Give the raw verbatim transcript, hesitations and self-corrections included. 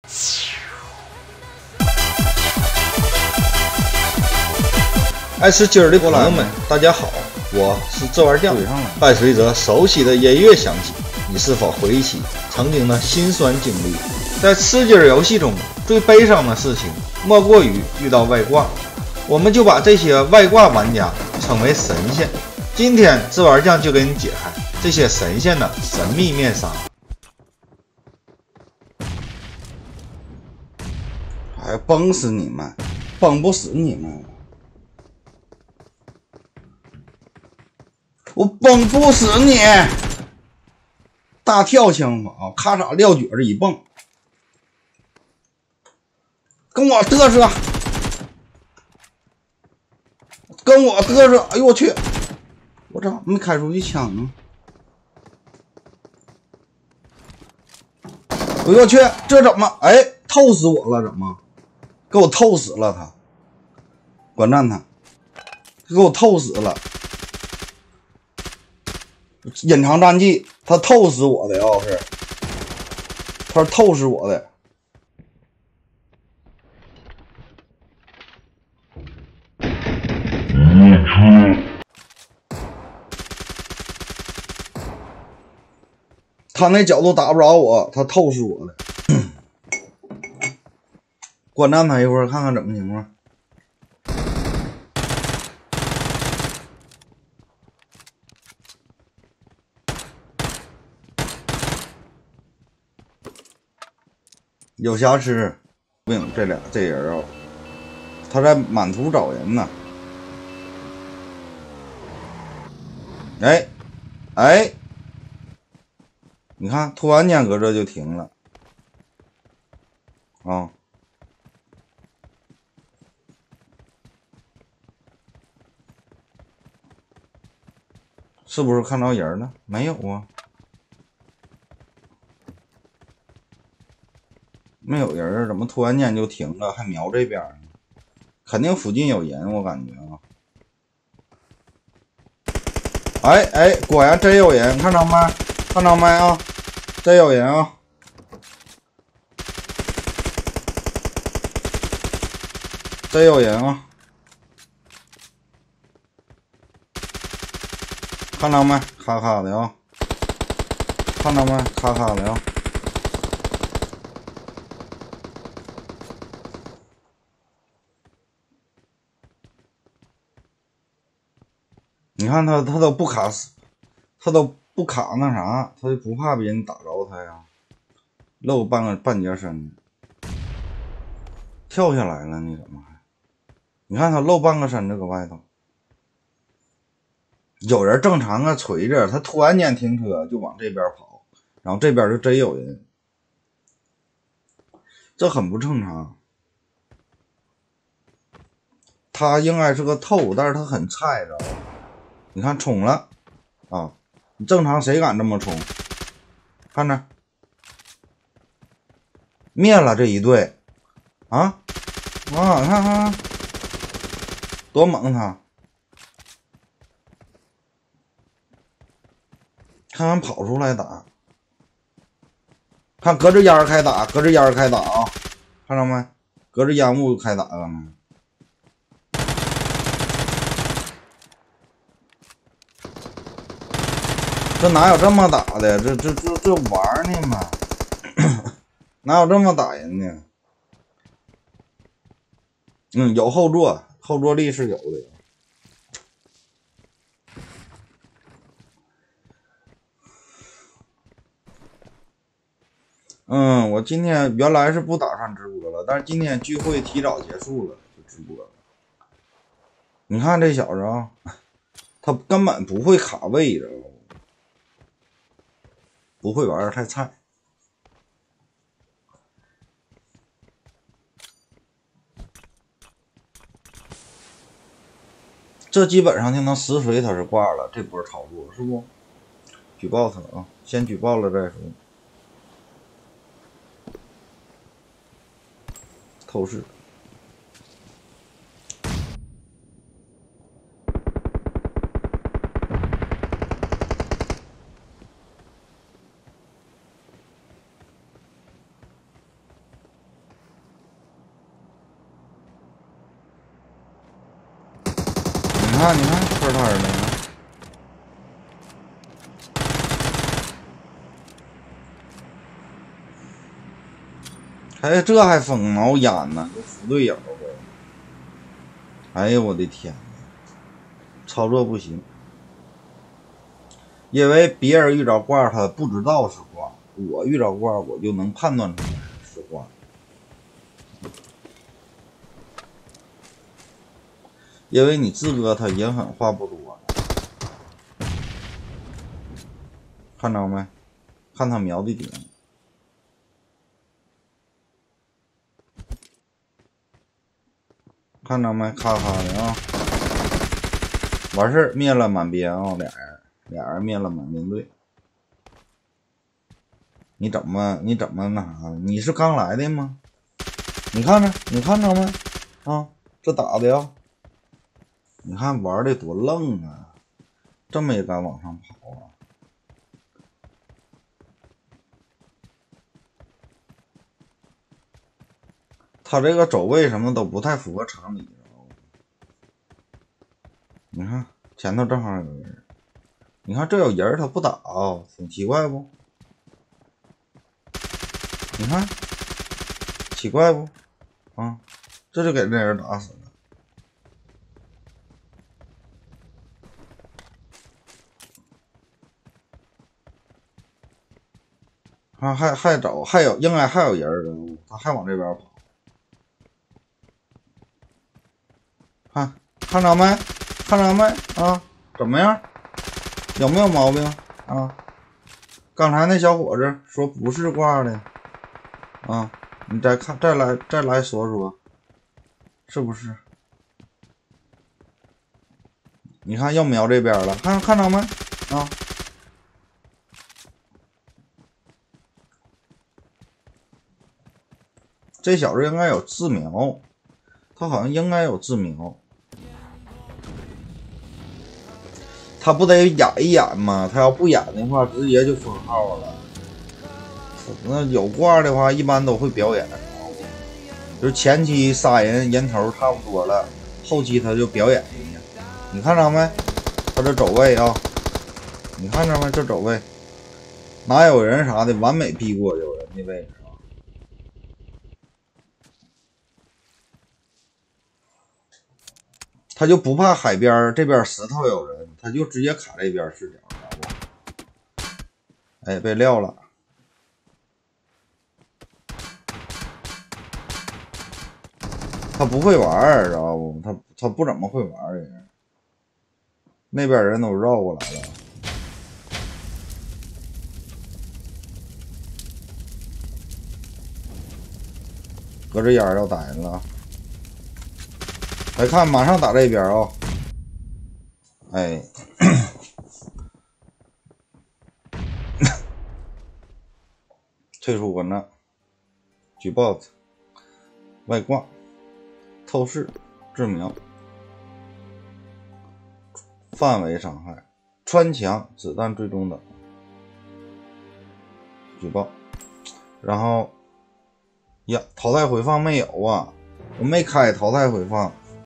爱吃鸡儿的朋友们，大家好，我是这玩酱。伴随着熟悉的音乐响起，你是否回忆起曾经的辛酸经历？在吃鸡儿游戏中，最悲伤的事情莫过于遇到外挂，我们就把这些外挂玩家称为神仙。今天这玩酱就给你解开这些神仙的神秘面纱。 还崩死你们，崩不死你们！我崩不死你！大跳枪法啊，咔嚓撂蹶子一蹦，跟我嘚瑟，跟我嘚瑟！哎呦我去！我操，没开出去枪啊！哎呦我去，这怎么？哎，透死我了，怎么？给我透死了他！管战他，给我透死了！隐藏战技，他透死我的要是，他是透死我的。他那角度打不着我，他透死我的。观战他一会儿，看看怎么情况。有瑕疵，不行，这俩这人啊，他在满图找人呢。哎，哎，你看，突然间搁这就停了，啊。是不是看到人了？没有啊，没有人，怎么突然间就停了？还瞄这边呢？肯定附近有人，我感觉啊。哎哎，果然真有人，看到没？看到没啊？真有人啊！真有人啊！看到没？咔咔的啊！看到没？咔咔的啊！你看他，他都不卡，他都不卡那啥，他就不怕别人打着他呀。露半个半截身，跳下来了，你怎么还？你看他露半个身子搁外头。有人正常啊，锤着他突然间停车就往这边跑，然后这边就真有人，这很不正常。他应该是个透，但是他很菜着。你看冲了啊！你正常谁敢这么冲？看着灭了这一队啊啊！看看多猛他！看看跑出来打，看隔着烟开打，隔着烟开打啊！看到没？隔着烟雾开打刚才。这哪有这么打的？这这这这玩呢嘛？哪有这么打人呢？嗯，有后坐，后坐力是有的。嗯，我今天原来是不打算直播了，但是今天聚会提早结束了，就直播了。你看这小子啊，他根本不会卡位的，不会玩，太菜。这基本上就能实锤他是挂了，这波操作是不？举报他啊，先举报了再说。透视。 看，你看，这是他人的。哎，这还风毛烟呢，有副队友呗。哎呀，我的天，操作不行。因为别人遇着挂他不知道是挂，我遇着挂我就能判断出来是挂。因为你志哥他人狠话不多，看着没？看他瞄的点，看着没？咔咔的啊！完事儿灭了满编啊、哦，俩人俩人灭了满编队。你怎么你怎么那啥？你是刚来的吗？你看着你看着没？啊，这打的呀！你看玩的多愣啊，这么也敢往上跑啊！他这个走位什么都不太符合常理。你看前头正好有人，你看这有人他不打，挺奇怪不？你看奇怪不？啊，这就给那人打死了。啊，还还找还有应该还有人，他还往这边跑。看看着没？看着没？啊，怎么样？有没有毛病啊？刚才那小伙子说不是挂的啊，你再看再来再来说说，是不是？你看又瞄这边了，看看着没？啊。这小子应该有自瞄，他好像应该有自瞄，他不得演一演吗？他要不演的话，直接就封号了。那有挂的话，一般都会表演，就是前期杀人人头差不多了，后期他就表演一下。你看着没？他这走位啊，你看着没？这走位，哪有人啥的完美避过有人的位置。他就不怕海边这边石头有人，他就直接卡这边视角，知道不？哎，被撂了。他不会玩，知道不？他他不怎么会玩人，那边人都绕过来了。隔着烟要打人了。来看，马上打这边啊、哦！哎，退出文章，举报外挂、透视、致命、范围伤害、穿墙、子弹追踪等。举报，然后呀，淘汰回放没有啊？我没开淘汰回放。